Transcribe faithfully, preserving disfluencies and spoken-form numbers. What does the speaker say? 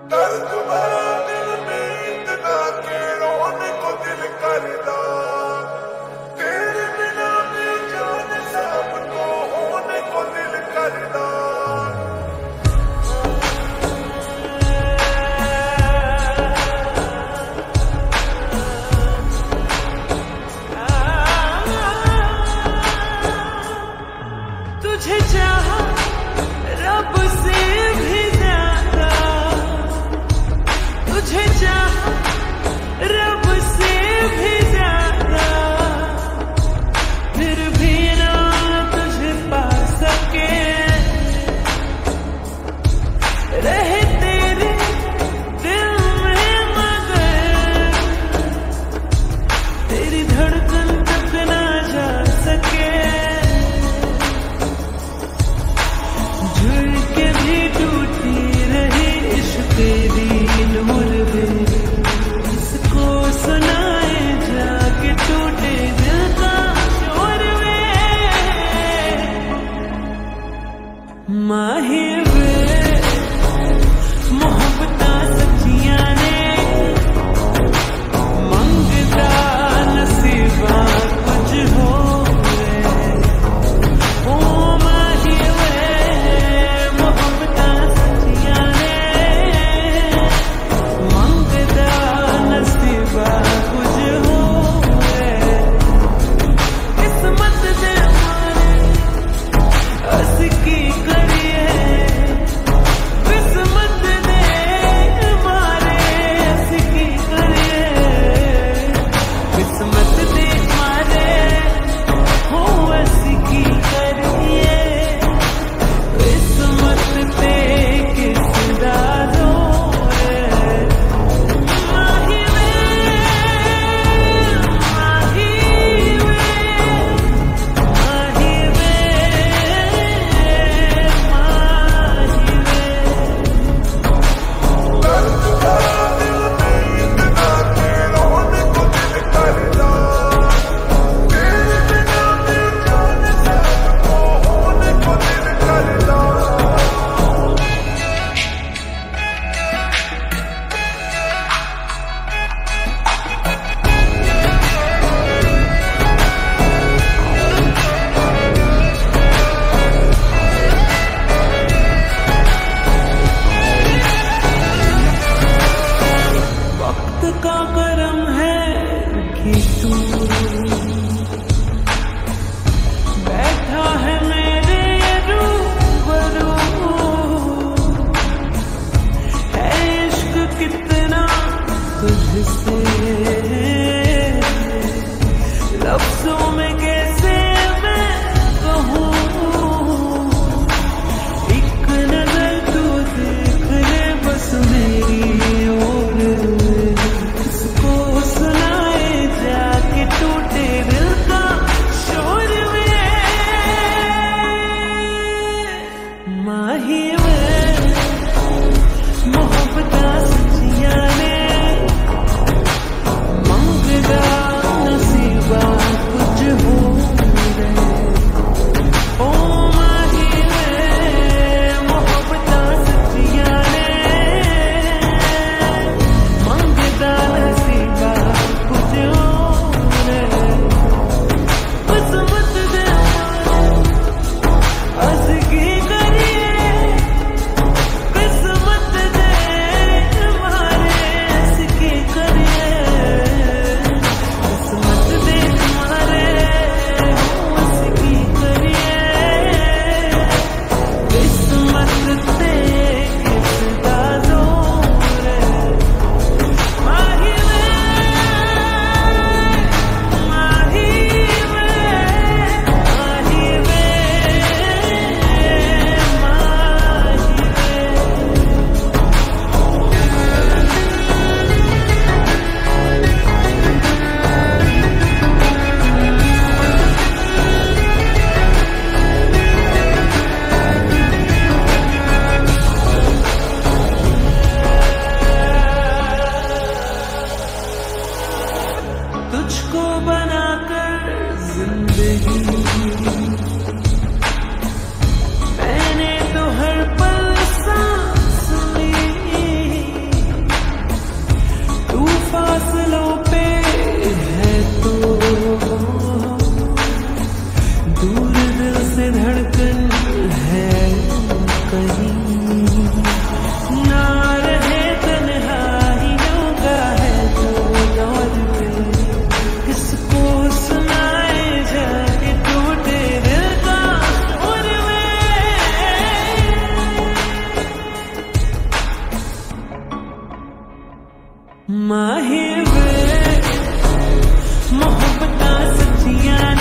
दर्द भरा दिल में इतना के रोने को दिल करदा, तेरे बिना बेजान सबको होने को दिल करदा। तुझे चाहा रब से भी ज्यादा, तुझे चाहा रब से भी ज्यादा, फिर भी ना तुझे पा सके। रहे तेरे दिल में मगर तेरी धड़कन तक ना जा सके। झुलके भी टूटी रही इश्क तेरी नूर में, इसको सुनाए जाके टूटे दिल का शोर में। माही वे मोहब्बतां सच्चियां ने, मंगदा नसीबा कुछ हो का करम है कि तू बैठा है मेरे रूबरू। है इश्क कितना तुझसे लफ्जों में कैसे मैं कहूँ। एक नजर तू देख ले बस मेरी ओर, टूटे दिल का शोर में। माही में मोहब्बतां सच्चियां ने, मंगदा नसीबा कुछ हो रहे। ओ माही में मोहब्बतां सच्चियां ने, मंगदा नसीबा कुछ हो। तुझको बनाकर जिंदगी मैंने तो हर पल सांस ली। माहे वे मोहब्बतां सच्चियां